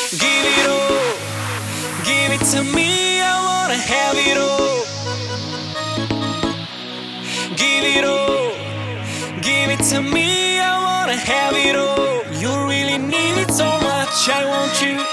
Give it all, give it to me, I wanna have it all. Give it all, give it to me, I wanna have it all. You really need it so much, I want you.